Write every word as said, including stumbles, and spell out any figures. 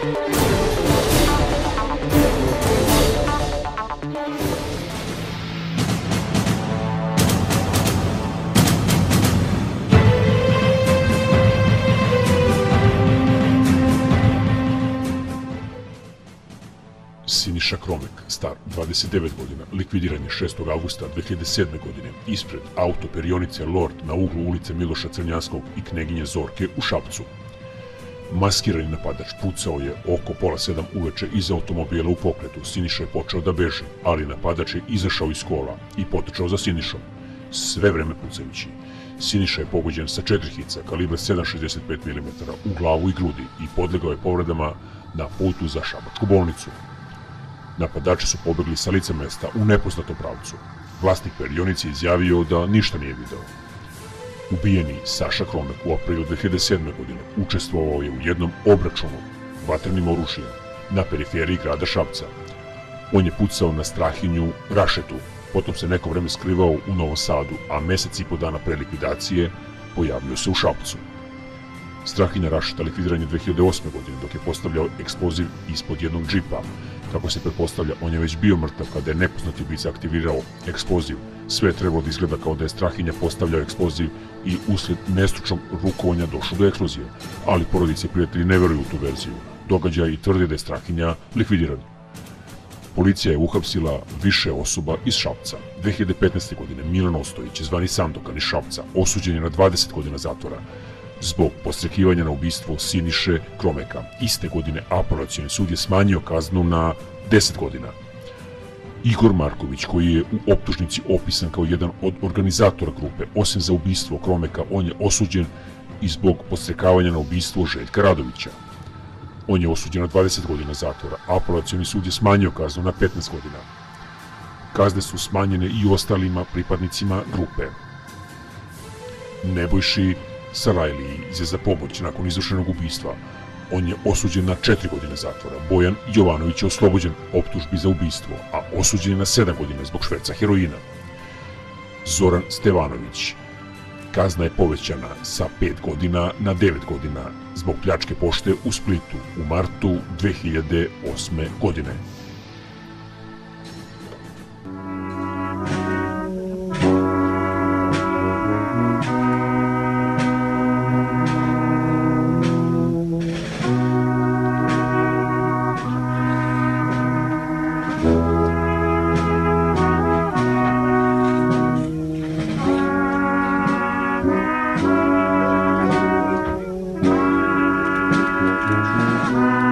Siniša Kromek, star dvadeset devet godina, likvidiran je šestog avgusta dve hiljade sedme. godine ispred autoperionice Lord na uglu ulice Miloša Crnjanskog i Kneginje Zorke u Šapcu. Maskirani napadač pucao je oko pola sedam uveče iz automobila u pokretu. Siniša je počeo da beži, ali napadač je izašao iz kola i potrčao za Sinišom, sve vreme pucajući. Siniša je pogođen sa četiri hica kalibra sedam zarez šezdeset pet milimetara u glavu i grudi i podlegao je povredama na putu za šabačku bolnicu. Napadači su pobegli sa lica mesta u nepoznatom pravcu. Vlasnik perionice izjavio da ništa nije video. Ubijeni Saša Kromek u aprilu dve hiljade sedme. godine učestvovao je u jednom obračunu vatrenim oružjem na periferiji grada Šapca. On je pucao na Strahinju Rašetu, potom se neko vreme skrivao u Novom Sadu, a mesec i po dana pre likvidacije pojavio se u Šapcu. Strahinja Rašeta likvidiran je dve hiljade osme. godine dok je postavljao eksploziv ispod jednog džipa. Kako se pretpostavlja, on je već bio mrtav kada je nepoznati ubica aktivirao eksploziv. Sve je trebalo da izgleda kao da je Strahinja postavljao eksploziv i usled nestručnog rukovanja došlo do eksplozije, ali porodice i prijatelji ne veruju u tu verziju događaja i tvrde da je Strahinja likvidiran. Policija je uhapsila više osoba iz Šapca. dve hiljade petnaeste. godine Milan Ostojić, zvani Sandokan iz Šapca, osuđen je na dvadeset godina zatvora zbog podstrekivanja na ubistvo Siniše Kromeka. Iste godine apelacioni sud je smanjio kaznu na deset godina. Igor Marković, koji je u optužnici opisan kao jedan od organizatora grupe, osim za ubistvo Kromeka, on je osuđen i zbog podstrekavanja na ubistvo Željka Radovića. On je osuđen na dvadeset godina zatvora. Apelacioni sud je smanjio kaznu na petnaest godina. Kazne su smanjene i ostalima pripadnicima grupe. Nebojši Sarajliji je za pomoć nakon izvršenog ubistva. On je osuđen na četiri godine zatvora. Bojan Jovanović je oslobođen optužbi za ubistvo, a osuđen je na sedam godina zbog šverca heroina. Zoran Stevanović. Kazna je povećana sa pet godina na devet godina zbog pljačke pošte u Splitu u martu dve hiljade osme. godine. Thank you.